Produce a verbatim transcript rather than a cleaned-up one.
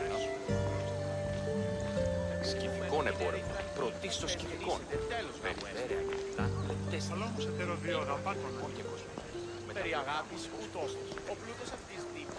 Σκυφικών εμπόρευμα. Πρωτίστως σκυφικών. Περιφέρεια και πλάνο. Αλλά όμως εταιροδίο αγαπάτων. Και κοσμικών. Περί αγάπης ούτως, ο πλούτος αυτής δίνει